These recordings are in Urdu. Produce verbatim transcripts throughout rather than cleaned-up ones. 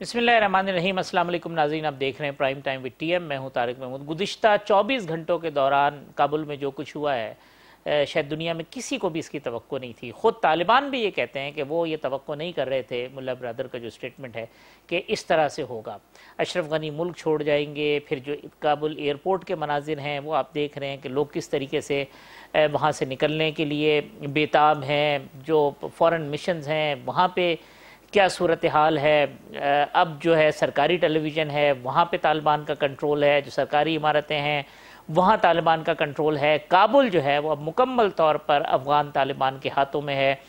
بسم اللہ الرحمن الرحیم۔ السلام علیکم ناظرین، آپ دیکھ رہے ہیں prime time with T M. میں ہوں طارق محمود۔ گزشتہ چوبیس گھنٹوں کے دوران کابل میں جو کچھ ہوا ہے شاید دنیا میں کسی کو بھی اس کی توقع نہیں تھی۔ خود طالبان بھی یہ کہتے ہیں کہ وہ یہ توقع نہیں کر رہے تھے، ملا برادر کا جو سٹیٹمنٹ ہے کہ اس طرح سے ہوگا۔ اشرف غنی ملک چھوڑ جائیں گے، پھر جو کابل ایئرپورٹ کے مناظر ہیں وہ آپ دیکھ رہے ہیں کہ لوگ کس طریقے سے وہاں سے نکلنے کے لیے بےتاب ہیں، جو فورن مشنز ہیں وہاں پہ کیا صورتحال ہے۔ اب جو ہے سرکاری ٹیلی ویژن ہے وہاں پہ طالبان کا کنٹرول ہے، جو سرکاری عمارتیں ہیں وہاں طالبان کا کنٹرول ہے۔ کابل جو ہے وہ اب مکمل طور پر افغان طالبان کے ہاتھوں میں ہے۔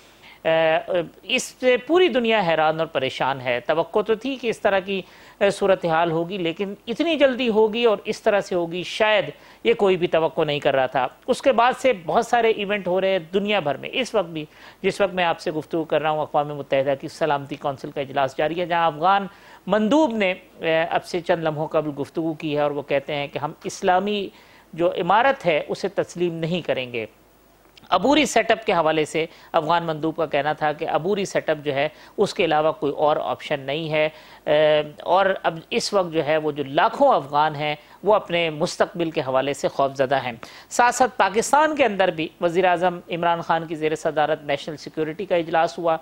اس سے پوری دنیا حیران اور پریشان ہے۔ توقع تو تھی کہ اس طرح کی صورتحال ہوگی، لیکن اتنی جلدی ہوگی اور اس طرح سے ہوگی شاید یہ کوئی بھی توقع نہیں کر رہا تھا۔ اس کے بعد سے بہت سارے ایونٹ ہو رہے ہیں دنیا بھر میں۔ اس وقت بھی جس وقت میں آپ سے گفتگو کر رہا ہوں، اقوام متحدہ کی سلامتی کونسل کا اجلاس جاری ہے، جہاں افغان مندوب نے اب سے چند لمحوں قبل گفتگو کی ہے اور وہ کہتے ہیں کہ ہم اسلامی جو عمارت ہے اسے تسلیم نہیں کریں گے۔ عبوری سیٹ اپ کے حوالے سے افغان مندوب کا کہنا تھا کہ عبوری سیٹ اپ جو ہے اس کے علاوہ کوئی اور آپشن نہیں ہے، اور اب اس وقت جو ہے وہ جو لاکھوں افغان ہیں وہ اپنے مستقبل کے حوالے سے خوف زدہ ہیں۔ ساتھ ساتھ پاکستان کے اندر بھی وزیر اعظم عمران خان کی زیر صدارت نیشنل سیکیورٹی کا اجلاس ہوا،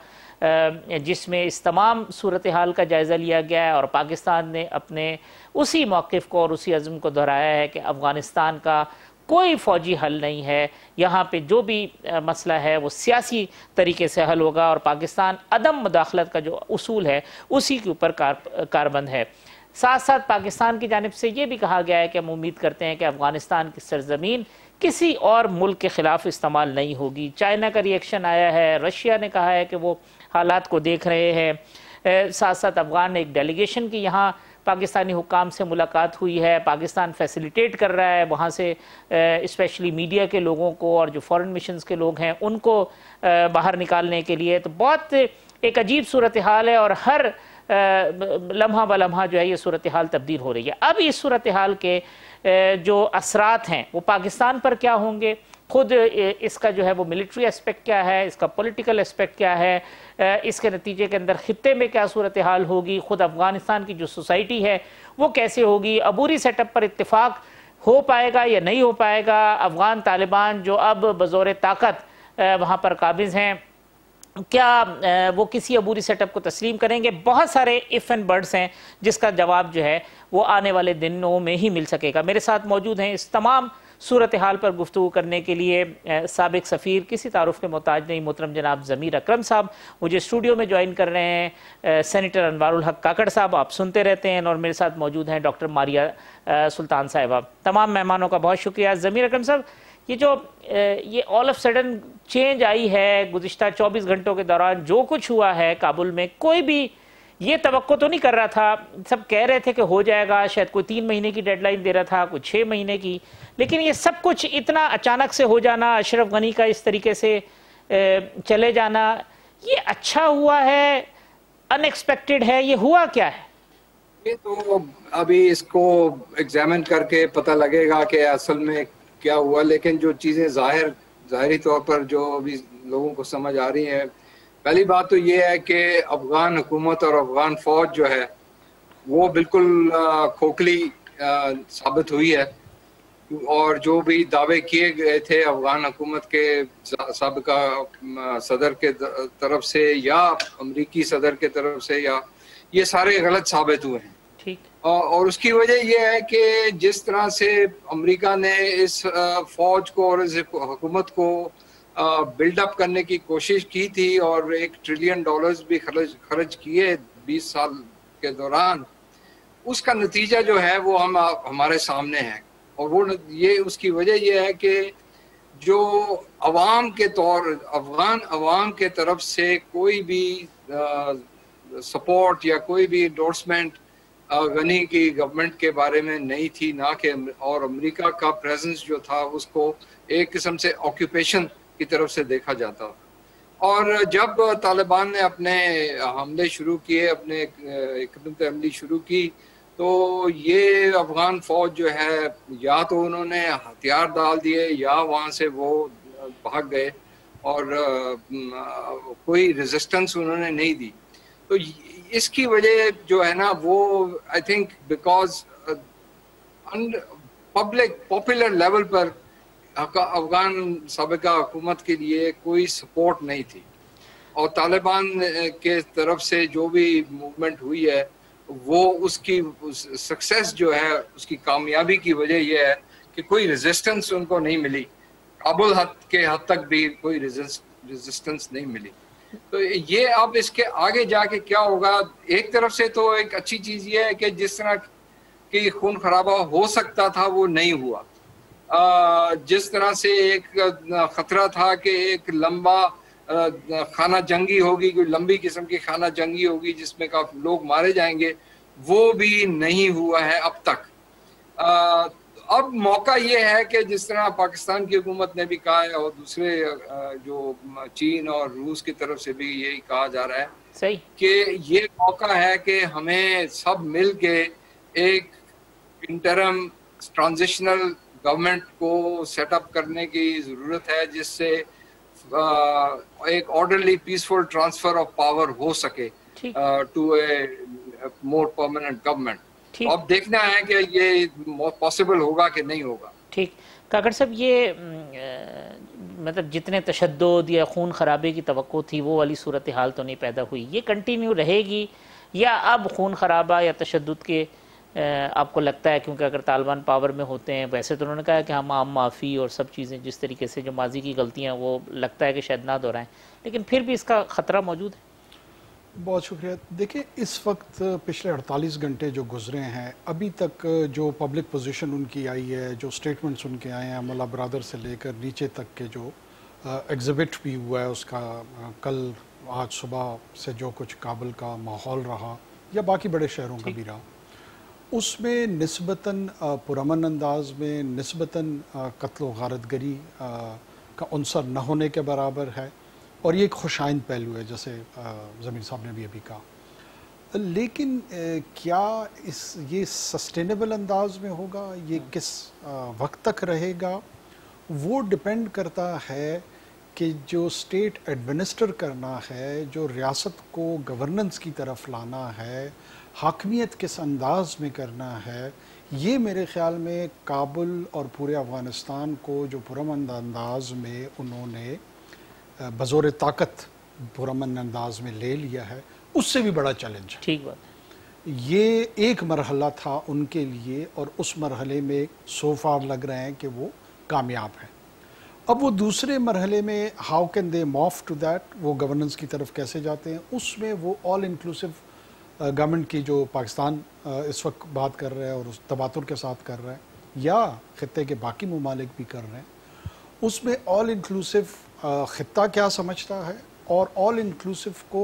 جس میں اس تمام صورتحال کا جائزہ لیا گیا ہے، اور پاکستان نے اپنے اسی موقف کو اور اسی عزم کو دہرایا ہے کہ افغانستان کا کوئی فوجی حل نہیں ہے، یہاں پہ جو بھی مسئلہ ہے وہ سیاسی طریقے سے حل ہوگا، اور پاکستان عدم مداخلت کا جو اصول ہے اسی کے اوپر کاربند ہے۔ ساتھ ساتھ پاکستان کی جانب سے یہ بھی کہا گیا ہے کہ ہم امید کرتے ہیں کہ افغانستان کی سرزمین کسی اور ملک کے خلاف استعمال نہیں ہوگی۔ چائنا کا ری ایکشن آیا ہے، رشیا نے کہا ہے کہ وہ حالات کو دیکھ رہے ہیں۔ ساتھ ساتھ افغان ایک ڈیلیگیشن کی یہاں پاکستانی حکام سے ملاقات ہوئی ہے، پاکستان فیسیلیٹیٹ کر رہا ہے وہاں سے اسپیشلی میڈیا کے لوگوں کو اور جو فورن مشنز کے لوگ ہیں ان کو باہر نکالنے کے لیے۔ تو بہت ایک عجیب صورتحال ہے، اور ہر لمحہ بلمحہ جو ہے یہ صورتحال تبدیل ہو رہی ہے۔ اب اس صورتحال کے جو اثرات ہیں وہ پاکستان پر کیا ہوں گے، خود اس کا جو ہے وہ ملٹری اسپیکٹ کیا ہے، اس کا پولیٹیکل اسپیکٹ کیا ہے، اس کے نتیجے کے اندر خطے میں کیا صورتحال ہوگی، خود افغانستان کی جو سوسائٹی ہے وہ کیسے ہوگی، عبوری سیٹ اپ پر اتفاق ہو پائے گا یا نہیں ہو پائے گا، افغان طالبان جو اب بزور طاقت وہاں پر قابض ہیں کیا وہ کسی عبوری سیٹ اپ کو تسلیم کریں گے۔ بہت سارے ایف اینڈ برڈز ہیں جس کا جواب جو ہے وہ آنے والے دنوں میں ہی مل سکے گا۔ میرے ساتھ موجود ہیں اس تمام صورتحال پر گفتگو کرنے کے لیے سابق سفیر، کسی تعارف کے محتاج نہیں، محترم جناب ضمیر اکرم صاحب مجھے اسٹوڈیو میں جوائن کر رہے ہیں۔ سینیٹر انوار الحق کاکڑ صاحب آپ سنتے رہتے ہیں، اور میرے ساتھ موجود ہیں ڈاکٹر ماریا سلطان صاحبہ۔ تمام مہمانوں کا بہت شکریہ۔ ضمیر اکرم صاحب، یہ جو یہ آل آف سڈن چینج آئی ہے گزشتہ چوبیس گھنٹوں کے دوران، جو کچھ ہوا ہے کابل میں، کوئی بھی یہ توقع تو نہیں کر رہا تھا، سب کہہ رہے تھے کہ ہو جائے گا، شاید کوئی تین مہینے کی ڈیڈ لائن دے رہا تھا، کوئی چھ مہینے کی، لیکن یہ سب کچھ اتنا اچانک سے ہو جانا، اشرف غنی کا اس طریقے سے چلے جانا، یہ اچھا ہوا ہے، ان ایکسپیکٹڈ ہے، یہ ہوا کیا ہے؟ یہ تو ابھی اس کو ایگزامن کر کے پتہ لگے گا کہ اصل میں کیا ہوا، لیکن جو چیزیں ظاہر ظاہری طور پر جو ابھی لوگوں کو سمجھ آ رہی ہیں، پہلی بات تو یہ ہے کہ افغان حکومت اور افغان فوج جو ہے وہ بالکل کھوکھلی ثابت ہوئی ہے، اور جو بھی دعوے کیے گئے تھے افغان حکومت کے سابقہ صدر کے طرف سے یا امریکی صدر کے طرف سے، یا یہ سارے غلط ثابت ہوئے ہیں۔ اور اس کی وجہ یہ ہے کہ جس طرح سے امریکہ نے اس فوج کو اور اس حکومت کو بلڈ اپ کرنے کی کوشش کی تھی، اور ایک ٹریلین ڈالرز بھی خرچ خرچ کیے بیس سال کے دوران، اس کا نتیجہ جو ہے وہ ہم ہمارے سامنے ہے۔ اور وہ یہ اس کی وجہ یہ ہے کہ جو عوام کے طور افغان عوام کے طرف سے کوئی بھی سپورٹ یا کوئی بھی انڈورسمنٹ غنی کی گورنمنٹ کے بارے میں نہیں تھی، نہ کہ اور امریکہ کا پریزنس جو تھا اس کو ایک قسم سے آکیوپیشن کی طرف سے دیکھا جاتا۔ اور جب طالبان نے اپنے حملے شروع کیے، اپنے حکمت عملی شروع کی، تو یہ افغان فوج جو ہے یا تو انہوں نے ہتھیار ڈال دیے یا وہاں سے وہ بھاگ گئے، اور کوئی ریزسٹنس انہوں نے نہیں دی۔ تو اس کی وجہ جو ہے نا وہ I think because public popular level پر افغان سابقہ حکومت کے لیے کوئی سپورٹ نہیں تھی، اور طالبان کے طرف سے جو بھی موومنٹ ہوئی ہے وہ اس کی سکسیس جو ہے، اس کی کامیابی کی وجہ یہ ہے کہ کوئی ریزسٹنس ان کو نہیں ملی، کابل حد کے حد تک بھی کوئی ریزسٹنس نہیں ملی. تو یہ اب اس کے آگے جا کے کیا ہوگا، ایک طرف سے تو ایک اچھی چیز یہ ہے کہ جس طرح کہ خون خرابہ ہو سکتا تھا وہ نہیں ہوا، جس طرح سے ایک خطرہ تھا کہ ایک لمبا خانہ جنگی ہوگی، کوئی لمبی قسم کی خانہ جنگی ہوگی جس میں کافی لوگ مارے جائیں گے، وہ بھی نہیں ہوا ہے اب تک. اب موقع یہ ہے کہ جس طرح پاکستان کی حکومت نے بھی کہا ہے اور دوسرے جو چین اور روس کی طرف سے بھی یہی کہا جا رہا ہے صحیح کہ یہ موقع ہے کہ ہمیں سب مل کے ایک انٹرم ٹرانزیشنل گورنمنٹ کو سیٹ اپ کرنے کی ضرورت ہے، جس سے ایک orderly peaceful transfer of power ہو سکے to a more permanent government. اب دیکھنا ہے کہ یہ پاسبل ہوگا کہ نہیں ہوگا. ٹھیک کاکڑ صاحب، یہ مطلب جتنے تشدد یا خون خرابے کی توقع تھی وہ والی صورتحال تو نہیں پیدا ہوئی، یہ کنٹینیو رہے گی یا اب خون خرابہ یا تشدد کے آپ کو لگتا ہے، کیونکہ اگر طالبان پاور میں ہوتے ہیں، ویسے تو انہوں نے کہا کہ ہم عام معافی اور سب چیزیں جس طریقے سے جو ماضی کی غلطیاں وہ لگتا ہے کہ شاید نہ دہرائیں، لیکن پھر بھی اس کا خطرہ موجود ہے؟ بہت شکریہ. دیکھیں اس وقت پچھلے اڑتالیس گھنٹے جو گزرے ہیں، ابھی تک جو پبلک پوزیشن ان کی آئی ہے، جو سٹیٹمنٹس ان کے آئے ہیں ملا برادر سے لے کر نیچے تک کے جو ایگزیبٹ بھی ہوا ہے اس کا، کل آج صبح سے جو کچھ کابل کا ماحول رہا یا باقی بڑے شہروں کا بھی رہا، اس میں نسبتاً پرامن انداز میں نسبتاً قتل و غارت گری کا عنصر نہ ہونے کے برابر ہے، اور یہ ایک خوش آئند پہلو ہے جیسے ضمیر صاحب نے بھی ابھی کہا. لیکن کیا اس یہ سسٹینیبل انداز میں ہوگا، یہ کس وقت تک رہے گا، وہ ڈپینڈ کرتا ہے کہ جو اسٹیٹ ایڈمنسٹر کرنا ہے، جو ریاست کو گورننس کی طرف لانا ہے، حاکمیت کس انداز میں کرنا ہے. یہ میرے خیال میں کابل اور پورے افغانستان کو جو پرامن انداز میں انہوں نے بزور طاقت پرامن انداز میں لے لیا ہے، اس سے بھی بڑا چیلنج ہے. ٹھیک بات. یہ ایک مرحلہ تھا ان کے لیے، اور اس مرحلے میں سو فار لگ رہے ہیں کہ وہ کامیاب ہیں. اب وہ دوسرے مرحلے میں how can they move to that, وہ گورننس کی طرف کیسے جاتے ہیں، اس میں وہ آل انکلوسیو گورنمنٹ کی جو پاکستان اس وقت بات کر رہا ہے اور اس تباتر کے ساتھ کر رہا ہے، یا خطے کے باقی ممالک بھی کر رہے ہیں، اس میں آل انکلوسیو خطہ کیا سمجھتا ہے اور آل انکلوسیو کو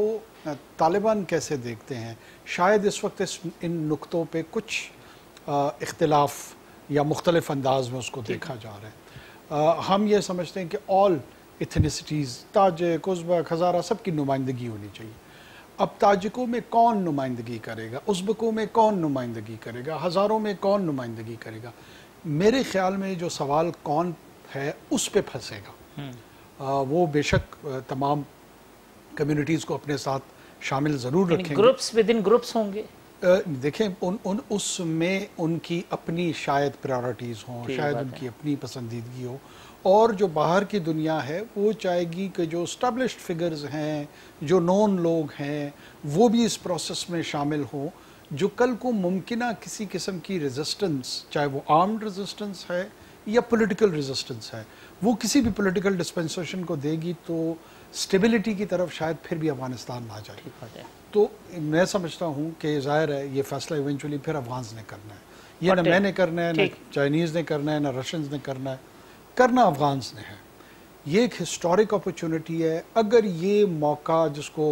طالبان کیسے دیکھتے ہیں. شاید اس وقت اس ان نقطوں پہ کچھ اختلاف یا مختلف انداز میں اس کو دیکھا جا رہا ہے. ہم یہ سمجھتے ہیں کہ آل ایتھنیسٹیز، تاجک، ازبک، ہزارہ، سب کی نمائندگی ہونی چاہیے. اب تاجکوں میں کون نمائندگی کرے گا، ازبکوں میں کون نمائندگی کرے گا، ہزاروں میں کون نمائندگی کرے گا؟ میرے خیال میں جو سوال کون ہے اس پہ پھنسے گا. وہ بے شک تمام کمیونٹیز کو اپنے ساتھ شامل ضرور رکھیں گے، گروپس ود ان گروپس ہوں گے. دیکھیں ان ان اس میں ان کی اپنی شاید پرائورٹیز ہوں، شاید ان کی اپنی پسندیدگی ہو، اور جو باہر کی دنیا ہے وہ چاہے گی کہ جو اسٹیبلشڈ فگرز ہیں، جو نون لوگ ہیں، وہ بھی اس پروسیس میں شامل ہوں، جو کل کو ممکنہ کسی قسم کی ریزسٹنس، چاہے وہ آرمڈ ریزسٹنس ہے یا پولیٹیکل ریزسٹنس ہے، وہ کسی بھی پولیٹیکل ڈسپنسیشن کو دے گی تو اسٹیبلٹی کی طرف شاید پھر بھی افغانستان نہ جائے. تو میں سمجھتا ہوں کہ ظاہر ہے یہ فیصلہ ایونچولی پھر افغانز نے کرنا ہے. یہ نہ میں نے کرنا ہے، نہ چائنیز نے کرنا ہے، نہ رشینز نے کرنا ہے، کرنا افغانز نے ہے. یہ ایک ہسٹورک اپرچونٹی ہے. اگر یہ موقع جس کو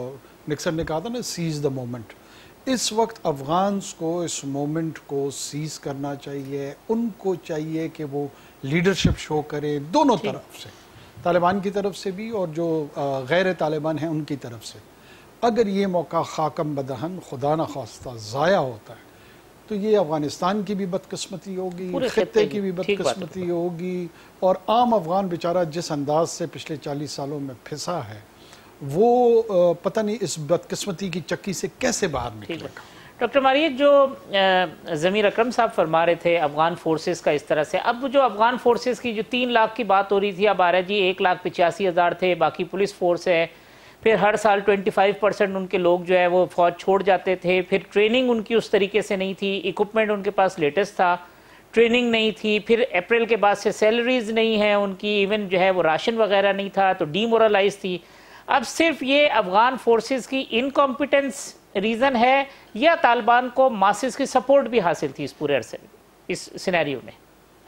نکسن نے کہا تھا نا سیز دا مومنٹ، اس وقت افغانز کو اس مومنٹ کو سیز کرنا چاہیے. ان کو چاہیے کہ وہ لیڈرشپ شو کرے دونوں طرف سے، طالبان کی طرف سے بھی اور جو غیر طالبان ہیں ان کی طرف سے. اگر یہ موقع خاکم بدہن خدا نہ خواستہ ضائع ہوتا ہے تو یہ افغانستان کی بھی بدقسمتی ہوگی، خطے کی بھی بدقسمتی ہوگی، اور عام افغان بیچارہ جس انداز سے پچھلے چالیس سالوں میں پھنسا ہے وہ پتہ نہیں اس بدقسمتی کی چکی سے کیسے باہر نکلے گا۔ ڈاکٹر ماریت، جو ضمیر اکرم صاحب فرما رہے تھے افغان فورسز کا اس طرح سے، اب جو افغان فورسز کی جو تین لاکھ کی بات ہو رہی تھی، اب آ رہا ہے جی ایک لاکھ پچاسی ہزار تھے، باقی پولیس فورس ہے، پھر ہر سال ٹوئنٹی فائیو پرسنٹ ان کے لوگ جو ہے وہ فوج چھوڑ جاتے تھے، پھر ٹریننگ ان کی اس طریقے سے نہیں تھی، ایکوپمنٹ ان کے پاس لیٹسٹ تھا، ٹریننگ نہیں تھی، پھر اپریل کے بعد سے سیلریز نہیں ہیں ان کی، ایون جو ہے وہ راشن وغیرہ نہیں تھا، تو ڈی مورلائز تھی۔ اب صرف یہ افغان فورسز کی انکمپیٹنس ریزن ہے یا طالبان کو ماسز کی سپورٹ بھی حاصل تھی اس پورے عرصے میں، اس سینیریو میں؟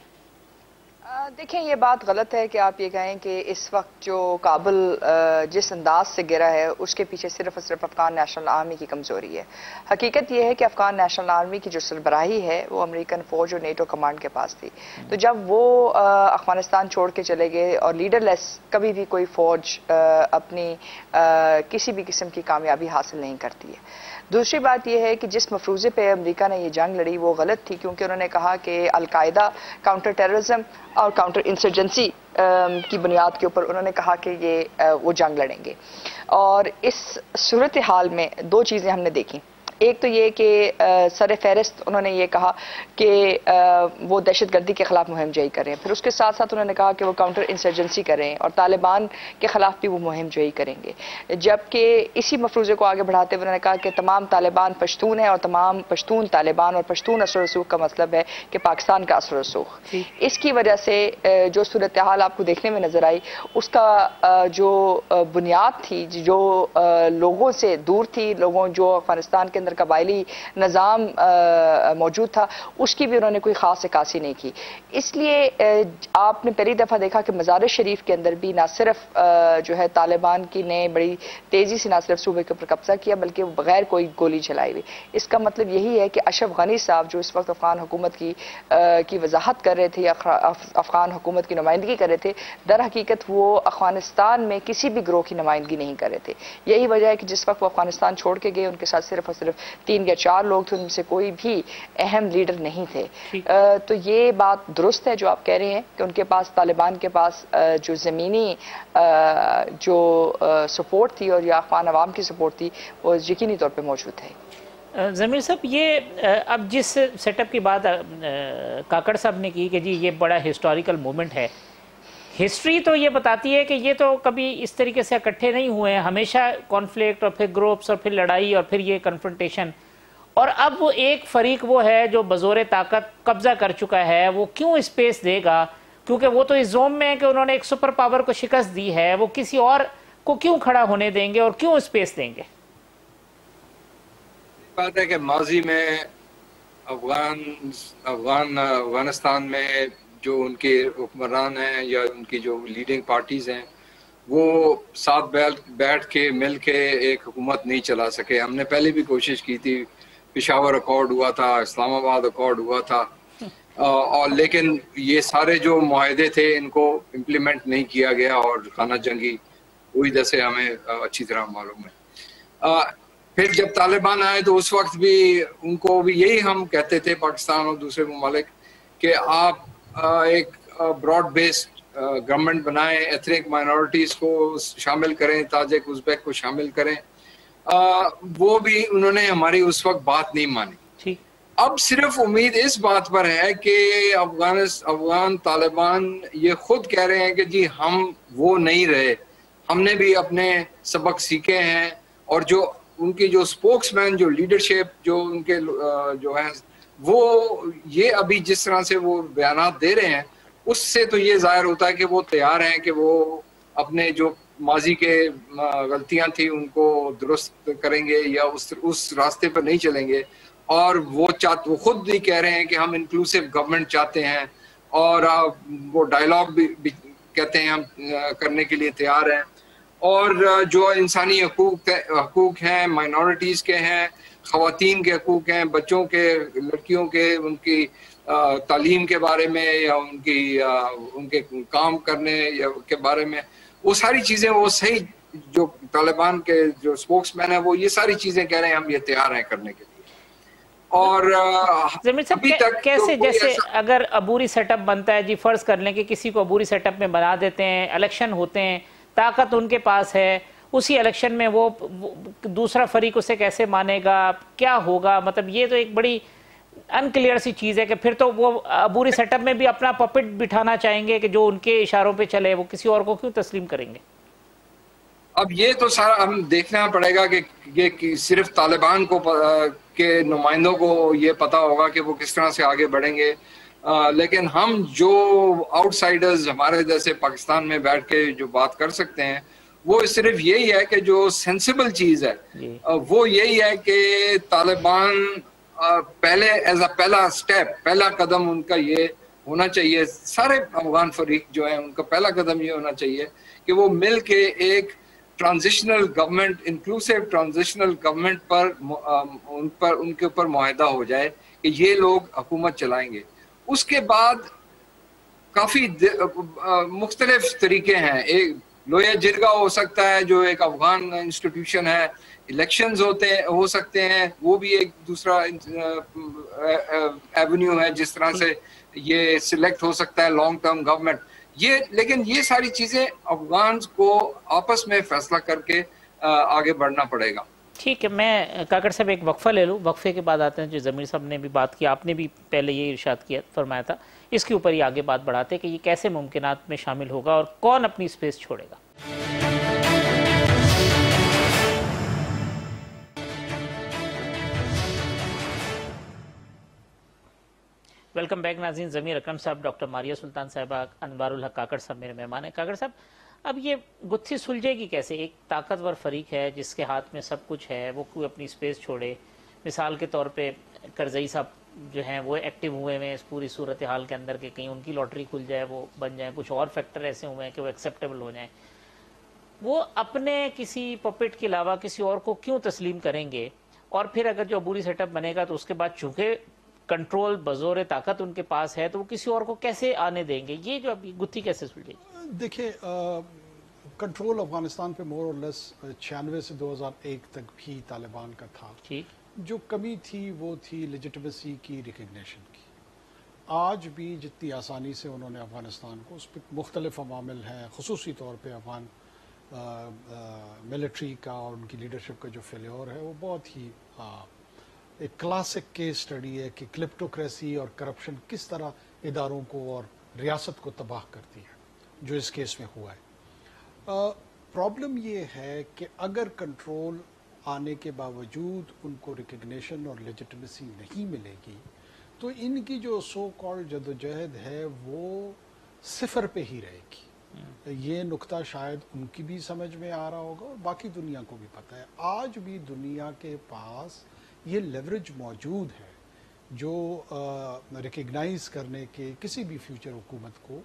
دیکھیں، یہ بات غلط ہے کہ آپ یہ کہیں کہ اس وقت جو کابل جس انداز سے گرا ہے اس کے پیچھے صرف اور صرف افغان نیشنل آرمی کی کمزوری ہے۔ حقیقت یہ ہے کہ افغان نیشنل آرمی کی جو سربراہی ہے وہ امریکن فوج اور نیٹو کمانڈ کے پاس تھی، تو جب وہ افغانستان چھوڑ کے چلے گئے اور لیڈر لیس کبھی بھی کوئی فوج اپنی کسی بھی قسم کی کامیابی حاصل نہیں کرتی ہے۔ دوسری بات یہ ہے کہ جس مفروضے پہ امریکہ نے یہ جنگ لڑی وہ غلط تھی، کیونکہ انہوں نے کہا کہ القاعدہ کاؤنٹر ٹیررزم اور کاؤنٹر انسرجنسی کی بنیاد کے اوپر انہوں نے کہا کہ یہ وہ جنگ لڑیں گے، اور اس صورتحال میں دو چیزیں ہم نے دیکھی۔ ایک تو یہ کہ سر فہرست انہوں نے یہ کہا کہ وہ دہشت گردی کے خلاف مہم جوئی کریں، پھر اس کے ساتھ ساتھ انہوں نے کہا کہ وہ کاؤنٹر انسرجنسی کریں اور طالبان کے خلاف بھی وہ مہم جوئی کریں گے، جبکہ اسی مفروضے کو آگے بڑھاتے ہوئے انہوں نے کہا کہ تمام طالبان پشتون ہیں اور تمام پشتون طالبان اور پشتون اثر و رسوخ کا مطلب ہے کہ پاکستان کا اثر و رسوخ۔ اس کی وجہ سے جو صورتحال آپ کو دیکھنے میں نظر آئی اس کا جو بنیاد تھی، جو لوگوں سے دور تھی، لوگوں جو افغانستان کے اندر قبائلی نظام موجود تھا، اس کی بھی انہوں نے کوئی خاص عکاسی نہیں کی۔ اس لیے آپ نے پہلی دفعہ دیکھا کہ مزار شریف کے اندر بھی نہ صرف جو ہے طالبان کی نے بڑی تیزی سے نہ صرف صوبے کے اوپر قبضہ کیا بلکہ بغیر کوئی گولی چلائی ہوئی۔ اس کا مطلب یہی ہے کہ اشرف غنی صاحب جو اس وقت افغان حکومت کی کی وضاحت کر رہے تھے یا افغان حکومت کی نمائندگی کر رہے تھے، در حقیقت وہ افغانستان میں کسی بھی گروہ کی نمائندگی نہیں کر رہے تھے۔ یہی وجہ ہے کہ جس وقت وہ افغانستان چھوڑ کے گئے ان کے ساتھ صرف اور صرف تین یا چار لوگ تھے، ان میں سے کوئی بھی اہم لیڈر نہیں تھے۔ تو یہ بات درست ہے جو آپ کہہ رہے ہیں کہ ان کے پاس، طالبان کے پاس جو زمینی جو سپورٹ تھی اور یا افغان عوام کی سپورٹ تھی وہ یقینی طور پہ موجود ہے۔ ضمیر صاحب، یہ اب جس سیٹ اپ کی بات کاکڑ صاحب نے کی کہ جی یہ بڑا ہسٹوریکل مومنٹ ہے، ہسٹری تو یہ بتاتی ہے کہ یہ تو کبھی اس طریقے سے اکٹھے نہیں ہوئے ہیں، ہمیشہ کانفلکٹ اور پھر گروپس اور پھر لڑائی اور پھر یہ کنفرنٹیشن، اور اب وہ ایک فریق وہ ہے جو بزور طاقت قبضہ کر چکا ہے، وہ کیوں اسپیس دے گا؟ کیونکہ وہ تو اس زوم میں ہے کہ انہوں نے ایک سپر پاور کو شکست دی ہے، وہ کسی اور کو کیوں کھڑا ہونے دیں گے اور کیوں اسپیس دیں گے؟ بات ہے کہ ماضی میں افغان افغان افغانستان میں جو ان کے حکمران ہیں یا ان کی جو لیڈنگ پارٹیز ہیں وہ ساتھ بیٹھ کے مل کے ایک حکومت نہیں چلا سکے۔ ہم نے پہلے بھی کوشش کی تھی، پشاور اکارڈ ہوا تھا، اسلام آباد اکارڈ ہوا تھا، اور لیکن یہ سارے جو معاہدے تھے ان کو امپلیمنٹ نہیں کیا گیا اور خانہ جنگی ہوئی، جیسے ہمیں اچھی طرح معلوم ہے۔ پھر جب طالبان آئے تو اس وقت بھی ان کو بھی یہی ہم کہتے تھے، پاکستان اور دوسرے ممالک، کہ آپ ایک براڈ بیسڈ گورنمنٹ بنائیں، ایتھنک مائنورٹیز کو شامل کریں، تاجک ازبیک کو شامل کریں۔ وہ بھی انہوں نے ہماری اس وقت بات نہیں مانی۔ اب صرف امید اس بات پر ہے کہ افغان افغان طالبان یہ خود کہہ رہے ہیں کہ جی ہم وہ نہیں رہے، ہم نے بھی اپنے سبق سیکھے ہیں، اور جو ان کی جو سپوکس مین، جو لیڈرشپ جو ان کے جو ہیں، وہ یہ ابھی جس طرح سے وہ بیانات دے رہے ہیں اس سے تو یہ ظاہر ہوتا ہے کہ وہ تیار ہیں کہ وہ اپنے جو ماضی کے غلطیاں تھیں ان کو درست کریں گے یا اس اس راستے پر نہیں چلیں گے، اور وہ چاہتے وہ خود بھی کہہ رہے ہیں کہ ہم انکلوسیو گورنمنٹ چاہتے ہیں، اور وہ ڈائلاگ بھی کہتے ہیں ہم کرنے کے لیے تیار ہیں، اور جو انسانی حقوق حقوق ہیں، مائنورٹیز کے ہیں، خواتین کے حقوق ہیں، بچوں کے، لڑکیوں کے، ان کی تعلیم کے بارے میں یا ان کی ان کے کام کرنے یا کے بارے میں، وہ ساری چیزیں وہ صحیح جو طالبان کے جو اسپوکس مین ہیں وہ یہ ساری چیزیں کہہ رہے ہیں ہم یہ تیار ہیں کرنے کے لیے۔ اور ابھی تک کیسے، جیسے اگر عبوری سیٹ اپ بنتا ہے، جی فرض کر لیں کہ کسی کو عبوری سیٹ اپ میں بنا دیتے ہیں، الیکشن ہوتے ہیں، طاقت ان کے پاس ہے، اسی الیکشن میں وہ دوسرا فریق اسے کیسے مانے گا, کیا ہوگا؟ مطلب یہ تو ایک بڑی انکلیئر سی چیز ہے کہ پھر تو وہ عبوری سیٹ اپ میں بھی اپنا پپٹ بٹھانا چاہیں گے کہ جو ان کے اشاروں پہ چلے, وہ کسی اور کو کیوں تسلیم کریں گے؟ اب یہ تو سارا ہم دیکھنا پڑے گا کہ یہ صرف طالبان کو کے نمائندوں کو یہ پتا ہوگا کہ وہ کس طرح سے آگے بڑھیں گے, لیکن ہم جو آؤٹ سائڈرز ہمارے جیسے پاکستان میں بیٹھ کے جو بات کر سکتے ہیں وہ صرف یہی ہے کہ جو سینسیبل چیز ہے وہ یہی ہے کہ طالبان پہلے ایز اے پہلا سٹیپ, پہلا قدم ان کا یہ ہونا چاہیے, سارے افغان فریق جو ہیں ان کا پہلا قدم یہ ہونا چاہیے کہ وہ مل کے ایک transitional government, inclusive transitional government پر ان پر ان کے اوپر معاہدہ ہو جائے کہ یہ لوگ حکومت چلائیں گے. اس کے بعد کافی مختلف طریقے ہیں. ایک لویا جرگا ہو سکتا ہے جو ایک افغان انسٹیٹیوشن ہے, الیکشنز ہوتے ہو سکتے ہیں, وہ بھی ایک دوسرا ایونیو ہے جس طرح سے یہ سلیکٹ ہو سکتا ہے لانگ ٹرم گورنمنٹ. یہ لیکن یہ ساری چیزیں افغانز کو آپس میں فیصلہ کر کے آگے بڑھنا پڑے گا. ٹھیک ہے, میں کاکڑ صاحب ایک وقفہ لے لوں, وقفے کے بعد آتے ہیں. جو ضمیر صاحب نے بھی بات کی, آپ نے بھی پہلے یہ ارشاد کیا فرمایا تھا, اس کے اوپر ہی آگے بات بڑھاتے کہ یہ کیسے ممکنات میں شامل ہوگا اور کون اپنی اسپیس چھوڑے گا. ویلکم بیک ناظرین. ضمیر اکرم صاحب, ڈاکٹر ماریہ سلطان صاحبہ, انوار الحق کاکڑ صاحب میرے مہمان ہیں. کاکڑ صاحب, اب یہ گتھی سلجھے گی کیسے؟ ایک طاقتور فریق ہے جس کے ہاتھ میں سب کچھ ہے, وہ کوئی اپنی اسپیس چھوڑے. مثال کے طور پہ کرزئی صاحب جو ہیں وہ ایکٹیو ہوئے ہیں اس پوری صورتحال کے اندر کہ کہیں ان کی لاٹری کھل جائے, وہ بن جائیں. کچھ اور فیکٹر ایسے ہوئے ہیں کہ وہ ایکسیپٹیبل ہو جائیں. وہ اپنے کسی پپٹ کے علاوہ کسی اور کو کیوں تسلیم کریں گے؟ اور پھر اگر جو عبوری سیٹ اپ بنے گا تو اس کے بعد چونکہ کنٹرول بزور طاقت ان کے پاس ہے تو وہ کسی اور کو کیسے آنے دیں گے؟ یہ جو اب گتھی کیسے سلجھے گی؟ دیکھیں, کنٹرول افغانستان پہ مور اور لیس چھیانوے سے دو ہزار ایک تک بھی طالبان کا تھا. ٹھیک, جو کمی تھی وہ تھی لیجٹمیسی کی, ریکگنیشن کی. آج بھی جتنی آسانی سے انہوں نے افغانستان کو, اس پہ مختلف عوامل ہیں, خصوصی طور پہ افغان ملٹری کا اور ان کی لیڈرشپ کا جو فیلیور ہے وہ بہت ہی ایک کلاسک کیس اسٹڈی ہے کہ کلپٹوکریسی اور کرپشن کس طرح اداروں کو اور ریاست کو تباہ کرتی ہے, جو اس کیس میں ہوا ہے. پرابلم یہ ہے کہ اگر کنٹرول آنے کے باوجود ان کو ریکگنیشن اور لیجٹمیسی نہیں ملے گی تو ان کی جو سو کالڈ جدوجہد ہے وہ صفر پہ ہی رہے گی. یہ نقطہ شاید ان کی بھی سمجھ میں آ رہا ہوگا اور باقی دنیا کو بھی پتہ ہے. آج بھی دنیا کے پاس یہ لیوریج موجود ہے جو ریکگنائز کرنے کے کسی بھی فیوچر حکومت کو,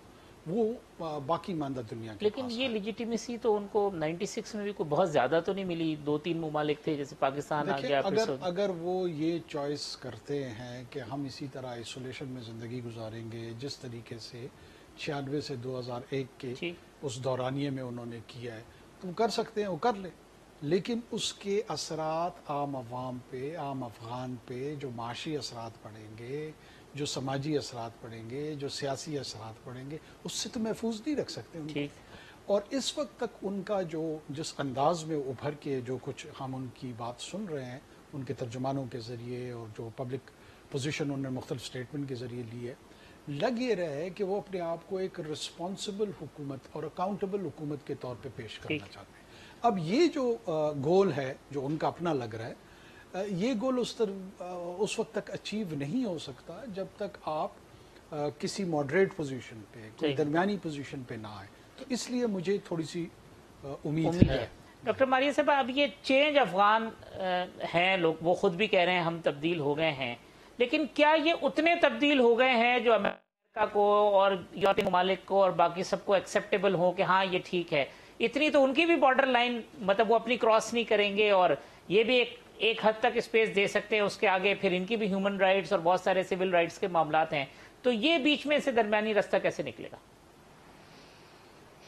وہ باقی ماندہ دنیا کے لیکن یہ لیجیٹیمیسی تو ان کو نائنٹی سکس میں بھی کوئی بہت زیادہ تو نہیں ملی. دو تین ممالک تھے جیسے پاکستان آ گیا. اگر اگر وہ یہ چوائس کرتے ہیں کہ ہم اسی طرح آئسولیشن میں زندگی گزاریں گے جس طریقے سے چھیانوے سے دو ہزار ایک کے اس دورانیے میں انہوں نے کیا ہے, تو وہ کر سکتے ہیں, وہ کر لیں. لیکن اس کے اثرات عام عوام پہ, عام افغان پہ جو معاشی اثرات پڑیں گے, جو سماجی اثرات پڑیں گے, جو سیاسی اثرات پڑیں گے, اس سے تو محفوظ نہیں رکھ سکتے ان کو. اور اس وقت تک ان کا جو جس انداز میں ابھر کے جو کچھ ہم ان کی بات سن رہے ہیں ان کے ترجمانوں کے ذریعے اور جو پبلک پوزیشن انہوں نے مختلف سٹیٹمنٹ کے ذریعے لی ہے, لگ یہ رہا ہے کہ وہ اپنے آپ کو ایک رسپانسبل حکومت اور اکاؤنٹیبل حکومت کے طور پہ پیش کرنا چاہتے ہیں. اب یہ جو گول ہے جو ان کا اپنا لگ رہا ہے, یہ گول اس طرح اس وقت تک اچیو نہیں ہو سکتا جب تک آپ کسی ماڈریٹ پوزیشن پہ, کوئی درمیانی پوزیشن پہ نہ آئے. تو اس لیے مجھے تھوڑی سی امید ہے. ڈاکٹر ماریہ صاحب, اب یہ چینج افغان ہیں لوگ, وہ خود بھی کہہ رہے ہیں ہم تبدیل ہو گئے ہیں, لیکن کیا یہ اتنے تبدیل ہو گئے ہیں جو امریکہ کو اور یورپی ممالک کو اور باقی سب کو ایکسیپٹیبل ہو کہ ہاں یہ ٹھیک ہے؟ اتنی تو ان کی بھی بارڈر لائن مطلب وہ اپنی کراس نہیں کریں گے اور یہ بھی ایک ایک حد تک اسپیس دے سکتے ہیں. اس کے آگے پھر ان کی بھی ہیومن رائٹس اور بہت سارے سول رائٹس کے معاملات ہیں. تو یہ بیچ میں سے درمیانی راستہ کیسے نکلے گا؟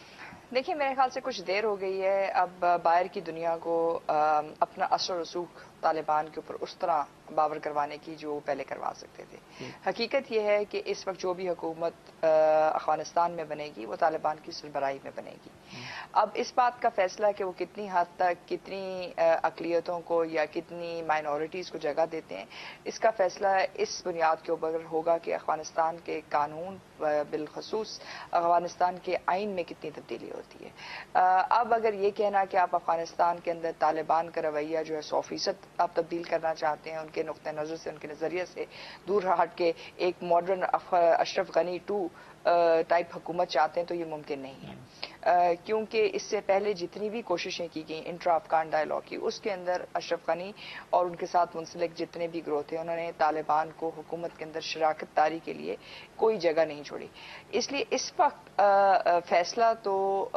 دیکھیے, میرے خیال سے کچھ دیر ہو گئی ہے. اب باہر کی دنیا کو اپنا اثر و رسوخ طالبان کے اوپر اس طرح باور کروانے کی جو وہ پہلے کروا سکتے تھے. حقیقت یہ ہے کہ اس وقت جو بھی حکومت افغانستان میں بنے گی وہ طالبان کی سربراہی میں بنے گی. اب اس بات کا فیصلہ کہ وہ کتنی حد تک کتنی اقلیتوں کو یا کتنی مائنورٹیز کو جگہ دیتے ہیں، اس کا فیصلہ اس بنیاد کے اوپر ہوگا کہ افغانستان کے قانون بالخصوص افغانستان کے آئین میں کتنی تبدیلی ہوتی ہے. اب اگر یہ کہنا کہ آپ افغانستان کے اندر طالبان کا رویہ جو ہے سو فیصد آپ تبدیل کرنا چاہتے ہیں، ان کے نقطۂ نظر سے، ان کے نظریے سے دور ہٹ کے ایک modern Ashraf Ghani two type حکومت چاہتے ہیں، تو یہ ممکن نہیں ہے. کیونکہ اس سے پہلے جتنی بھی کوششیں کی گئیں انٹرا افغان ڈائلاگ کی، اس کے اندر اشرف غنی اور ان کے ساتھ منسلک جتنے بھی گروہ تھے انہوں نے طالبان کو حکومت کے اندر شراکت داری کے لیے کوئی جگہ نہیں چھوڑی. اس لیے اس وقت فیصلہ تو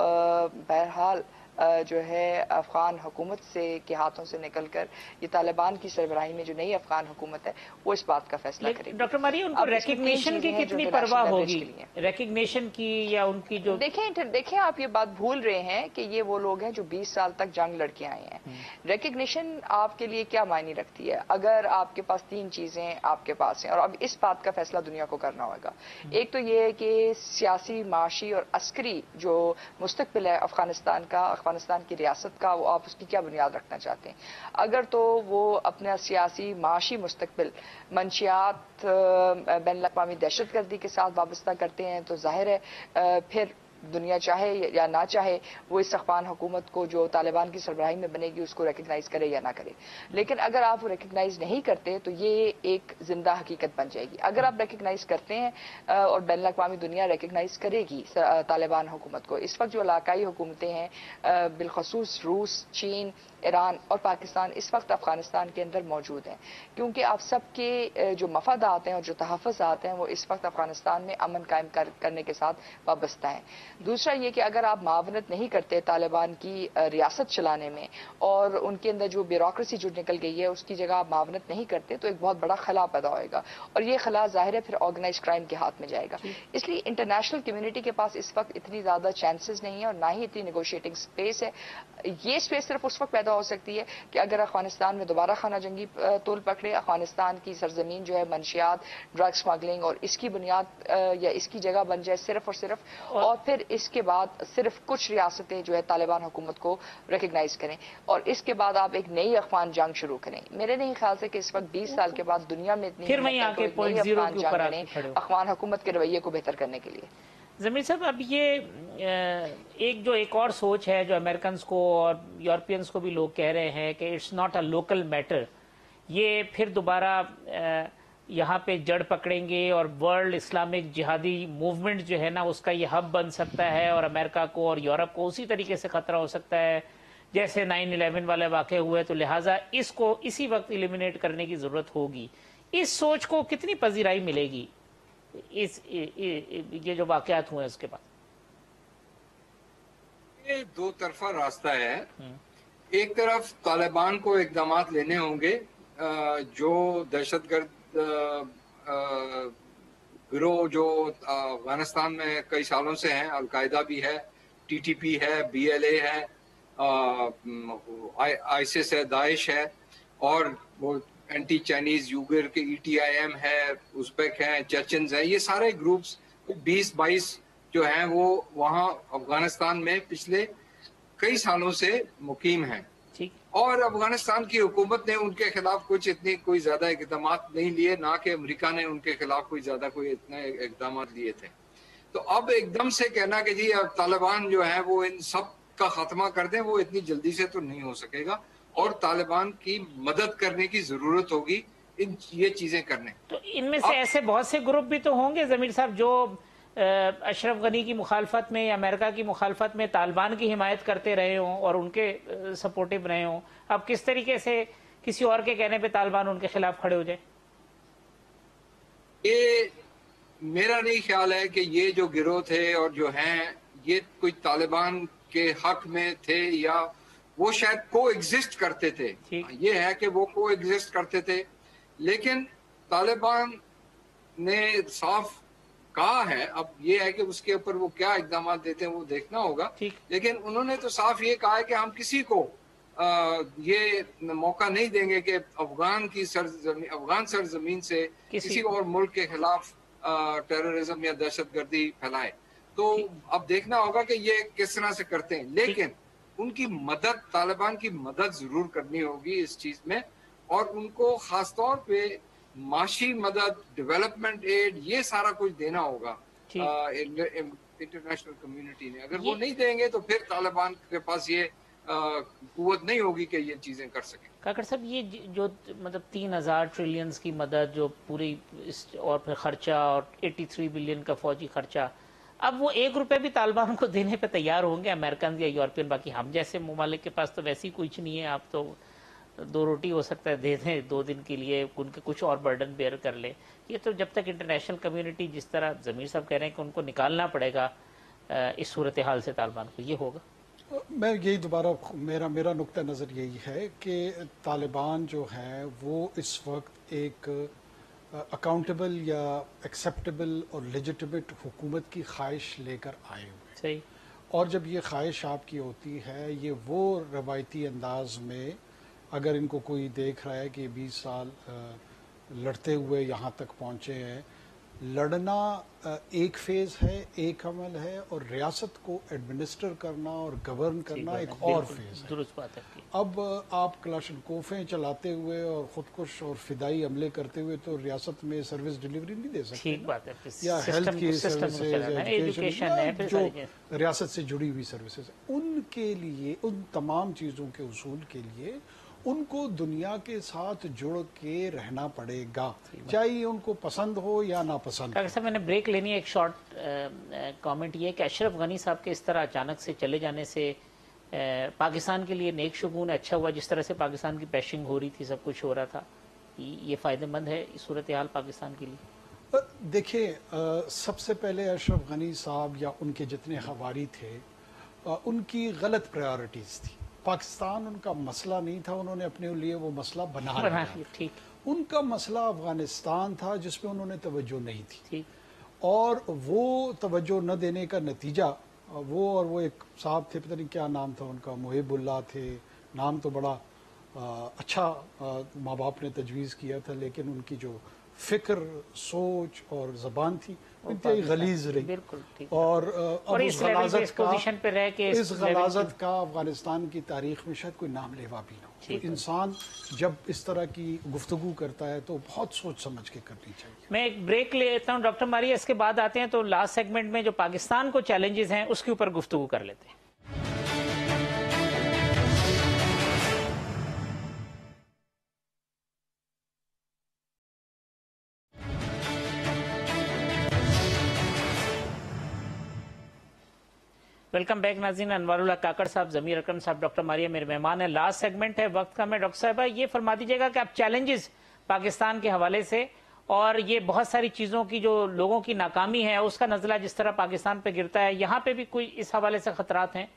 بہرحال جو ہے افغان حکومت سے کے ہاتھوں سے نکل کر یہ طالبان کی سربراہی میں جو نئی افغان حکومت ہے وہ اس بات کا فیصلہ کرے گی. ڈاکٹر ماری، ان کو ریکگنیشن کی کتنی پرواہ ہوگی؟ ریکگنیشن کی یا ان کی جو دیکھیں دیکھیں آپ یہ بات بھول رہے ہیں کہ یہ وہ لوگ ہیں جو بیس سال تک جنگ لڑ کے آئے ہیں. ریکگنیشن آپ کے لیے کیا معنی رکھتی ہے؟ اگر آپ کے پاس تین چیزیں آپ کے پاس ہیں، اور اب اس بات کا فیصلہ دنیا کو کرنا ہوگا. ایک تو یہ ہے کہ سیاسی، معاشی اور عسکری جو مستقبل ہے افغانستان کا، افغانستان کی ریاست کا، وہ آپ اس کی کیا بنیاد رکھنا چاہتے ہیں. اگر تو وہ اپنا سیاسی معاشی مستقبل منشیات بین الاقوامی دہشت گردی کے ساتھ وابستہ کرتے ہیں تو ظاہر ہے پھر دنیا چاہے یا نہ چاہے وہ اس افغان حکومت کو جو طالبان کی سربراہی میں بنے گی اس کو ریکگنائز کرے یا نہ کرے. لیکن اگر آپ ریکگنائز نہیں کرتے تو یہ ایک زندہ حقیقت بن جائے گی. اگر آپ ریکگنائز کرتے ہیں اور بین الاقوامی دنیا ریکگنائز کرے گی طالبان حکومت کو، اس وقت جو علاقائی حکومتیں ہیں بالخصوص روس، چین، ایران اور پاکستان اس وقت افغانستان کے اندر موجود ہیں، کیونکہ آپ سب کے جو مفادات ہیں اور جو تحفظات ہیں وہ اس وقت افغانستان میں امن قائم کرنے کے ساتھ وابستہ ہیں. دوسرا یہ کہ اگر آپ معاونت نہیں کرتے طالبان کی ریاست چلانے میں اور ان کے اندر جو بیوروکریسی جو نکل گئی ہے اس کی جگہ آپ معاونت نہیں کرتے تو ایک بہت بڑا خلا پیدا ہوئے گا، اور یہ خلا ظاہر ہے پھر آرگنائز کرائم کے ہاتھ میں جائے گا. اس لیے انٹرنیشنل کمیونٹی کے پاس اس وقت اتنی زیادہ چانسز نہیں ہے اور نہ ہی اتنی نیگوشیٹنگ اسپیس ہے. یہ اسپیس صرف اس وقت پیدا ہو سکتی ہے کہ اگر افغانستان میں دوبارہ خانہ جنگی طول پکڑے، افغانستان کی سرزمین جو ہے منشیات، ڈرگ سمگلنگ اور اس کی بنیاد یا اس کی جگہ بن جائے صرف اور صرف، اور پھر اس کے بعد صرف کچھ ریاستیں جو ہے طالبان حکومت کو ریکگنائز کریں اور اس کے بعد آپ ایک نئی افغان جنگ شروع کریں. میرے نہیں خیال سے کہ اس وقت بیس سال کے بعد دنیا میں اتنی افغان جنگ کریں افغان حکومت کے رویے کو بہتر کرنے کے لیے. ضمیر صاحب، اب یہ ایک جو ایک اور سوچ ہے جو امریکنز کو اور یورپینز کو بھی لوگ کہہ رہے ہیں کہ it's not a local matter, یہ پھر دوبارہ یہاں پہ جڑ پکڑیں گے اور ورلڈ اسلامک جہادی موومنٹ جو ہے نا اس کا یہ ہب بن سکتا ہے اور امریکہ کو اور یورپ کو اسی طریقے سے خطرہ ہو سکتا ہے جیسے نائن الیون والے واقع ہوئے، تو لہٰذا اس کو اسی وقت ایلیمینیٹ کرنے کی ضرورت ہوگی. اس سوچ کو کتنی پذیرائی ملے گی اس یہ جو واقعات ہوئے اس کے بعد؟ یہ دو طرفہ راستہ ہے. ایک طرف طالبان کو اقدامات لینے ہوں گے جو دہشت گرد گروہ جو افغانستان میں کئی سالوں سے ہیں، القاعدہ بھی ہے، ٹی ٹی پی ہے، بی ایل اے ہے، آئیسس ہے، داعش ہے، اور وہ اینٹی چائنیز یوگر کے ای ٹی آئی ایم ہے، ازبیک ہیں، چرچنز ہیں. یہ سارے گروپس بیس بائیس جو ہیں وہ وہاں افغانستان میں پچھلے کئی سالوں سے مقیم ہیں، اور افغانستان کی حکومت نے ان کے خلاف کچھ اتنی کوئی زیادہ اقدامات نہیں لیے، نہ کہ امریکہ نے ان کے خلاف کوئی زیادہ کوئی اتنے اقدامات لیے تھے. تو اب ایک دم سے کہنا کہ جی اب طالبان جو ہے وہ ان سب کا خاتمہ کر دیں، وہ اتنی جلدی سے تو نہیں ہو سکے گا، اور طالبان کی مدد کرنے کی ضرورت ہوگی ان یہ چیزیں کرنے. تو ان میں سے ایسے بہت سے گروپ بھی تو ہوں گے ضمیر صاحب جو اشرف غنی کی مخالفت میں یا امریکہ کی مخالفت میں طالبان کی حمایت کرتے رہے ہوں اور ان کے سپورٹیو رہے ہوں. اب کس طریقے سے کسی اور کے کہنے پہ طالبان ان کے خلاف کھڑے ہو جائے؟ یہ میرا نہیں خیال ہے کہ یہ جو گروہ تھے اور جو ہیں یہ کوئی طالبان کے حق میں تھے، یا وہ شاید کو ایگزسٹ کرتے تھے. یہ ہے کہ وہ کو ایگزسٹ کرتے تھے، لیکن طالبان نے صاف کہا ہے، اب یہ ہے کہ اس کے اوپر وہ کیا اقدامات دیتے ہیں وہ دیکھنا ہوگا، لیکن انہوں نے تو صاف یہ کہا ہے کہ ہم کسی کو یہ موقع نہیں دیں گے کہ افغان کی سرزمین افغان سرزمین سے کسی اور ملک کے خلاف ٹیررزم یا دہشت گردی پھیلائے. تو اب دیکھنا ہوگا کہ یہ کس طرح سے کرتے ہیں، لیکن ان کی مدد، طالبان کی مدد ضرور کرنی ہوگی اس چیز میں، اور ان کو خاص طور پہ معاشی مدد، ڈیولپمنٹ ایڈ، یہ سارا کچھ دینا ہوگا انٹرنیشنل کمیونٹی نے. اگر وہ نہیں دیں گے تو پھر طالبان کے پاس یہ قوت نہیں ہوگی کہ یہ چیزیں کر سکیں. کاکڑ صاحب، یہ جو مطلب تین ہزار ٹریلینز کی مدد جو پوری اور پھر خرچہ اور ایٹی تھری بلین کا فوجی خرچہ، اب وہ ایک روپے بھی طالبان کو دینے پہ تیار ہوں گے امریکن یا یورپین؟ باقی ہم جیسے ممالک کے پاس تو ویسی کچھ نہیں ہے، آپ تو دو روٹی ہو سکتا ہے دے دیں دو دن کے لیے، ان کے کچھ اور برڈن بیئر کر لے. یہ تو جب تک انٹرنیشنل کمیونٹی، جس طرح ضمیر صاحب کہہ رہے ہیں کہ ان کو نکالنا پڑے گا اس صورتحال سے طالبان کو، یہ ہوگا. میں یہی دوبارہ میرا میرا نقطہ نظر یہی ہے کہ طالبان جو ہیں وہ اس وقت ایک اکاؤنٹیبل یا ایکسیپٹیبل اور لیجیٹیمیٹ حکومت کی خواہش لے کر آئے ہوئے. صحیح. اور جب یہ خواہش آپ کی ہوتی ہے، یہ وہ روایتی انداز میں اگر ان کو کوئی دیکھ رہا ہے کہ بیس سال لڑتے ہوئے یہاں تک پہنچے ہیں، لڑنا ایک فیز ہے، ایک عمل ہے، اور ریاست کو ایڈمنسٹر کرنا اور گورن کرنا ایک اور فیز ہے. درست بات ہے. اب آپ کلاشنکوفیں چلاتے ہوئے اور خودکش اور فدائی حملے کرتے ہوئے تو ریاست میں سروس ڈیلیوری نہیں دے سکتے. ٹھیک بات ہے. یا ہیلتھ کی سروسز، ایجوکیشن، جو ریاست سے جڑی ہوئی سروسز، ان کے لیے، ان تمام چیزوں کے حصول کے لیے ان کو دنیا کے ساتھ جڑ کے رہنا پڑے گا، چاہیے ان کو پسند ہو یا ناپسند. ڈاکٹر صاحب، میں نے بریک لینی ہے. ایک شارٹ کامنٹ یہ کہ اشرف غنی صاحب کے اس طرح اچانک سے چلے جانے سے پاکستان کے لیے نیک شگون ہے، اچھا ہوا. جس طرح سے پاکستان کی پیشنگ ہو رہی تھی، سب کچھ ہو رہا تھا، یہ فائدہ مند ہے صورتحال پاکستان کے لیے؟ دیکھیں، سب سے پہلے اشرف غنی صاحب یا ان کے جتنے حواری تھے، ان کی غلط پرائیورٹیز تھی. پاکستان ان کا مسئلہ نہیں تھا، انہوں نے اپنے لیے وہ مسئلہ بنا لیا. ٹھیک. ان کا مسئلہ افغانستان تھا جس پہ انہوں نے توجہ نہیں تھی. ٹھیک. اور وہ توجہ نہ دینے کا نتیجہ، وہ اور وہ ایک صاحب تھے، پتہ نہیں کیا نام تھا ان کا، محب اللہ تھے، نام تو بڑا اچھا ماں باپ نے تجویز کیا تھا، لیکن ان کی جو فکر، سوچ اور زبان تھی انتہائی غلیظ رہی. بالکل. اور اب اس غلاظت کا پہ رہ کے اس غلاظت کا افغانستان کی تاریخ میں شاید کوئی نام لیوا بھی نہ ہو. انسان جب اس طرح کی گفتگو کرتا ہے تو بہت سوچ سمجھ کے کرنی چاہیے. میں ایک بریک لیتا ہوں ڈاکٹر ماریہ، اس کے بعد آتے ہیں تو لاسٹ سیگمنٹ میں جو پاکستان کو چیلنجز ہیں اس کے اوپر گفتگو کر لیتے ہیں. ویلکم بیک ناظرین. انوار اللہ کاکڑ صاحب، ضمیر اکرم صاحب، ڈاکٹر ماریہ میرے مہمان ہیں. لاسٹ سیگمنٹ ہے وقت کا. میں ڈاکٹر صاحبہ یہ فرما دیجیے گا کہ آپ چیلنجز پاکستان کے حوالے سے اور یہ بہت ساری چیزوں کی جو لوگوں کی ناکامی ہے اس کا نزلہ جس طرح پاکستان پہ گرتا ہے، یہاں پہ بھی کوئی اس حوالے سے خطرات ہیں؟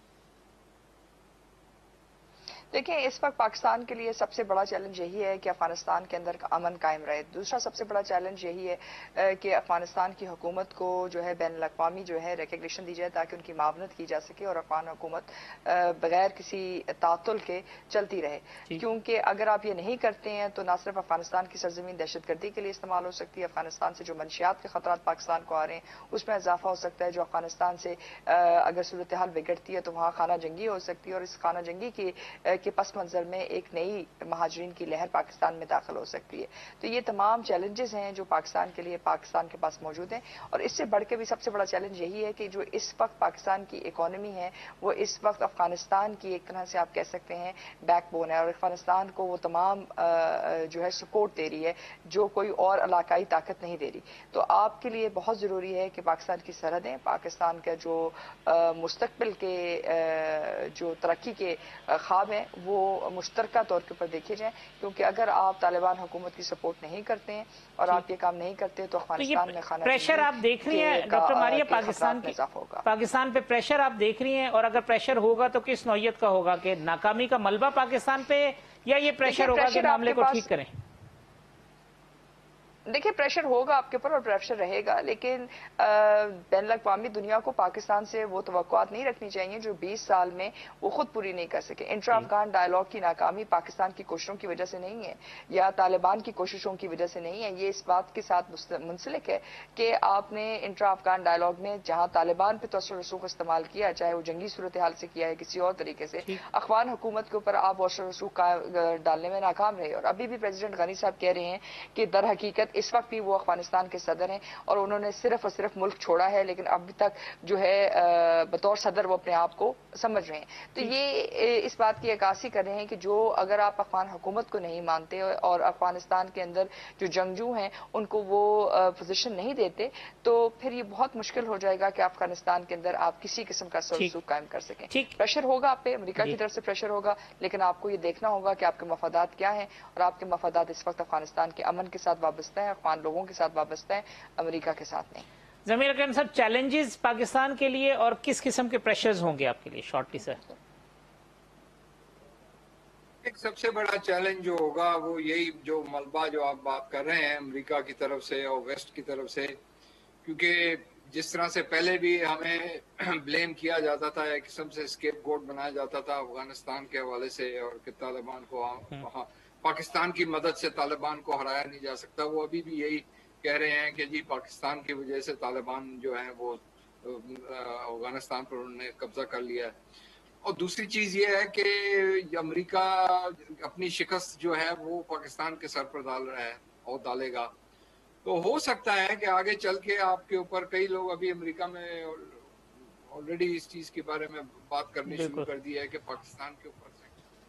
دیکھیں، اس وقت پاکستان کے لیے سب سے بڑا چیلنج یہی ہے کہ افغانستان کے اندر امن قائم رہے. دوسرا سب سے بڑا چیلنج یہی ہے کہ افغانستان کی حکومت کو جو ہے بین الاقوامی جو ہے ریکگنیشن دی جائے تاکہ ان کی معاونت کی جا سکے اور افغان حکومت بغیر کسی تعطل کے چلتی رہے. کیونکہ اگر آپ یہ نہیں کرتے ہیں تو نہ صرف افغانستان کی سرزمین دہشت گردی کے لیے استعمال ہو سکتی ہے، افغانستان سے جو منشیات کے خطرات پاکستان کو آ رہے ہیں اس میں اضافہ ہو سکتا ہے، جو افغانستان سے اگر صورتحال بگڑتی ہے تو وہاں خانہ جنگی ہو سکتی ہے، اور اس خانہ جنگی کی کے پس منظر میں ایک نئی مہاجرین کی لہر پاکستان میں داخل ہو سکتی ہے. تو یہ تمام چیلنجز ہیں جو پاکستان کے لیے پاکستان کے پاس موجود ہیں. اور اس سے بڑھ کے بھی سب سے بڑا چیلنج یہی ہے کہ جو اس وقت پاکستان کی اکانومی ہے وہ اس وقت افغانستان کی ایک طرح سے آپ کہہ سکتے ہیں بیک بون ہے، اور افغانستان کو وہ تمام جو ہے سپورٹ دے رہی ہے جو کوئی اور علاقائی طاقت نہیں دے رہی. تو آپ کے لیے بہت ضروری ہے کہ پاکستان کی سرحدیں، پاکستان کا جو مستقبل کے جو ترقی کے خواب ہیں وہ مشترکہ طور کے اوپر دیکھے جائیں. کیونکہ اگر آپ طالبان حکومت کی سپورٹ نہیں کرتے ہیں اور آپ یہ کام نہیں کرتے تو افغانستان میں خانہ پریشر آپ دیکھ رہی ہیں ڈاکٹر ماریہ، پاکستان کی پاکستان پہ پریشر آپ دیکھ رہی ہیں، اور اگر پریشر ہوگا تو کس نوعیت کا ہوگا؟ کہ ناکامی کا ملبہ پاکستان پہ، یا یہ پریشر ہوگا کہ معاملے کو ٹھیک کریں؟ دیکھیں پریشر ہوگا آپ کے اوپر اور پریشر رہے گا، لیکن بین الاقوامی دنیا کو پاکستان سے وہ توقعات نہیں رکھنی چاہیے جو بیس سال میں وہ خود پوری نہیں کر سکے. انٹرا افغان ڈائلاگ کی ناکامی پاکستان کی کوششوں کی وجہ سے نہیں ہے یا طالبان کی کوششوں کی وجہ سے نہیں ہے، یہ اس بات کے ساتھ منسلک ہے کہ آپ نے انٹرا افغان ڈائلاگ میں جہاں طالبان پہ توسل رسوخ استعمال کیا، چاہے وہ جنگی صورتحال سے کیا ہے کسی اور طریقے سے، افغان حکومت کے اوپر آپ توسل رسوخ ڈالنے میں ناکام رہے. اور ابھی بھی پریزیڈنٹ غنی صاحب کہہ رہے ہیں کہ در حقیقت اس وقت بھی وہ افغانستان کے صدر ہیں اور انہوں نے صرف اور صرف ملک چھوڑا ہے، لیکن ابھی تک جو ہے بطور صدر وہ اپنے آپ کو سمجھ رہے ہیں. تو یہ اس بات کی عکاسی کر رہے ہیں کہ جو اگر آپ افغان حکومت کو نہیں مانتے اور افغانستان کے اندر جو جنگجو ہیں ان کو وہ پوزیشن نہیں دیتے تو پھر یہ بہت مشکل ہو جائے گا کہ افغانستان کے اندر آپ کسی قسم کا سلسلہ قائم کر سکیں. پریشر ہوگا آپ پہ، امریکہ کی طرف سے پریشر ہوگا، لیکن آپ کو یہ دیکھنا ہوگا کہ آپ کے مفادات کیا ہیں، اور آپ کے مفادات اس وقت افغانستان کے امن کے ساتھ وابستہ ہیں، افغان لوگوں کے ساتھ وابستہ ہیں، امریکہ کے ساتھ نہیں. ضمیر اکرم صاحب، چیلنجز پاکستان کے لیے اور کس قسم کے پریشرز ہوں گے آپ کے لیے شارٹلی سر؟ ایک سب سے بڑا چیلنج جو ہوگا وہ یہی جو ملبہ جو آپ بات کر رہے ہیں امریکہ کی طرف سے اور ویسٹ کی طرف سے، کیونکہ جس طرح سے پہلے بھی ہمیں بلیم کیا جاتا تھا، ایک قسم سے اسکیپ گوٹ بنایا جاتا تھا افغانستان کے حوالے سے، اور کہ طالبان کو وہاں پاکستان کی مدد سے طالبان کو ہرایا نہیں جا سکتا، وہ ابھی بھی یہی کہہ رہے ہیں کہ جی پاکستان کی وجہ سے طالبان جو ہیں وہ افغانستان پر انہوں نے قبضہ کر لیا ہے. اور دوسری چیز یہ ہے کہ امریکہ اپنی شکست جو ہے وہ پاکستان کے سر پر ڈال رہا ہے اور ڈالے گا. تو ہو سکتا ہے کہ آگے چل کے آپ کے اوپر کئی لوگ ابھی امریکہ میں آلریڈی اس چیز کے بارے میں بات کرنی شروع کر دی ہے کہ پاکستان کے اوپر سے.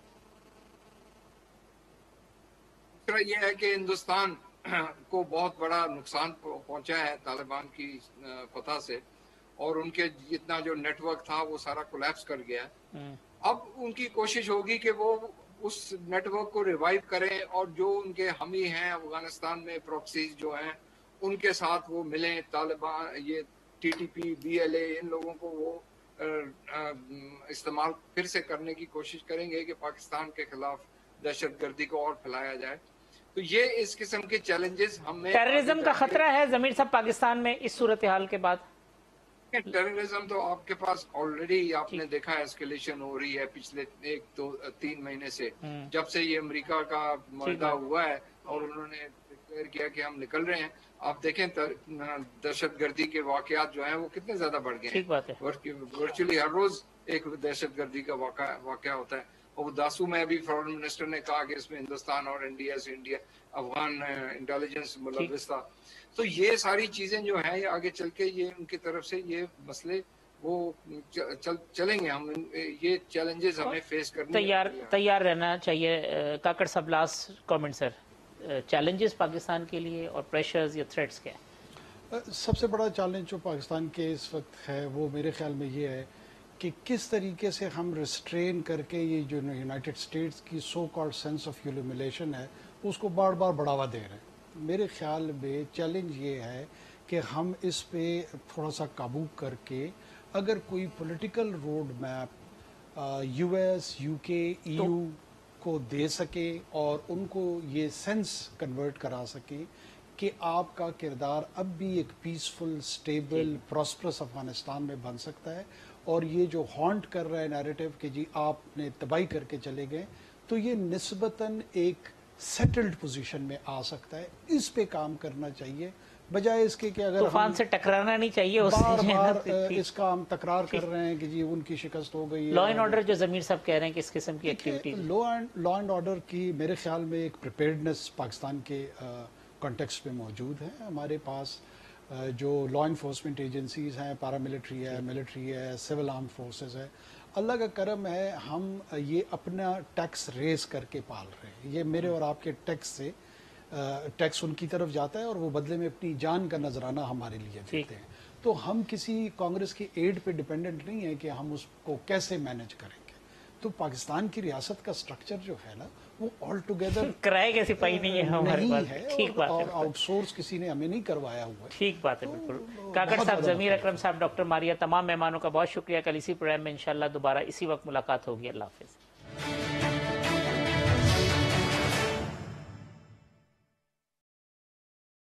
دوسرا یہ ہے کہ ہندوستان کو بہت بڑا نقصان پہنچا ہے طالبان کی فتح سے، اور ان کے جتنا جو نیٹ ورک تھا وہ سارا کولیپس کر گیا. اب ان کی کوشش ہوگی کہ وہ اس نیٹ ورک کو ریوائیو کریں اور جو ان کے حامی ہیں افغانستان میں پروکسیز جو ہیں ان کے ساتھ وہ ملیں. طالبان یہ T T P B L A ان لوگوں کو وہ استعمال پھر سے کرنے کی کوشش کریں گے کہ پاکستان کے خلاف دہشت گردی کو اور پھیلایا جائے. تو یہ اس قسم کے چیلنجز ہمیں ٹیررزم کا خطرہ ہے ضمیر صاحب پاکستان میں اس صورتحال کے بعد؟ ٹیررزم تو آپ کے پاس آلریڈی آپ نے دیکھا ہے اسکیلیشن ہو رہی ہے پچھلے ایک دو تین مہینے سے، جب سے یہ امریکہ کا معاہدہ ہوا ہے اور انہوں نے ڈکلیئر کیا کہ ہم نکل رہے ہیں. آپ دیکھیں دہشت گردی کے واقعات جو ہیں وہ کتنے زیادہ بڑھ گئے ہیں. ورچولی ہر روز ایک دہشت گردی کا واقعہ ہوتا ہے. اور داسو میں ابھی فارن منسٹر نے کہا کہ اس میں ہندوستان اور انڈیا سے انڈیا افغان انٹیلیجنس ملوث تھا. تو یہ ساری چیزیں جو ہیں یہ آگے چل کے یہ ان کی طرف سے یہ مسئلے وہ چلیں گے. ہم یہ چیلنجز ہمیں فیس کرنے تیار تیار رہنا چاہیے. کاکڑ صاحب last comment sir, challenges Pakistan کے لیے اور پریشرز یا تھریٹس کیا ہیں؟ سب سے بڑا چیلنج جو پاکستان کے اس وقت ہے وہ میرے خیال میں یہ ہے کہ کس طریقے سے ہم ریسٹرین کر کے یہ جو یونائٹڈ اسٹیٹس کی so called sense of humiliation ہے اس کو بار بار بڑھاوا دے رہے ہیں. میرے خیال میں چیلنج یہ ہے کہ ہم اس پہ تھوڑا سا قابو کر کے اگر کوئی political road map U S U K E you کو دے سکے اور ان کو یہ سینس کنورٹ کرا سکے کہ آپ کا کردار اب بھی ایک پیسفل اسٹیبل پراسپرس افغانستان میں بن سکتا ہے، اور یہ جو ہانٹ کر رہا ہے نیریٹو کہ جی آپ نے تباہی کر کے چلے گئے، تو یہ نسبتاً ایک سیٹلڈ پوزیشن میں آ سکتا ہے. اس پہ کام کرنا چاہیے بجائے اس کے کہ اگر طوفان سے ٹکرانا نہیں چاہیے. بار بار اس کا ہم تکرار کر رہے ہیں کہ جی ان کی شکست ہو گئی. لا اینڈ آرڈر جو ضمیر صاحب کہہ رہے ہیں کہ اس قسم کی ایکٹیویٹی لا اینڈ آرڈر کی میرے خیال میں ایک پریپیئرڈنس پاکستان کے کانٹیکسٹ میں موجود ہے. ہمارے پاس جو لا انفورسمنٹ ایجنسیز ہیں، پیراملٹری ہے، ملٹری ہے، سول آرم فورسز ہے، اللہ کا کرم ہے ہم یہ اپنا ٹیکس ریز کر کے پال رہے ہیں. یہ میرے اور آپ کے ٹیکس سے ٹیکس ان کی طرف جاتا ہے اور وہ بدلے میں اپنی جان کا نذرانہ ہمارے لیے دیتے ہیں. تو ہم کسی کانگریس کی ایڈ پہ ڈیپینڈنٹ نہیں ہے کہ ہم اس کو کیسے مینج کریں گے. تو پاکستان کی ریاست کا سٹرکچر جو ہے نا وہ آل ٹوگیدر کرائے کے سپاہی نہیں ہے ہمارے پاس. ٹھیک بات ہے، اور آؤٹ سورس کسی نے ہمیں نہیں کروایا ہوا ہے. ٹھیک بات ہے بالکل. کاکڑ صاحب، ضمیر اکرم صاحب، ڈاکٹر ماریہ، تمام مہمانوں کا بہت شکریہ. کل اسی پروگرام میں انشاءاللہ دوبارہ اسی وقت ملاقات ہوگی. اللہ حافظ.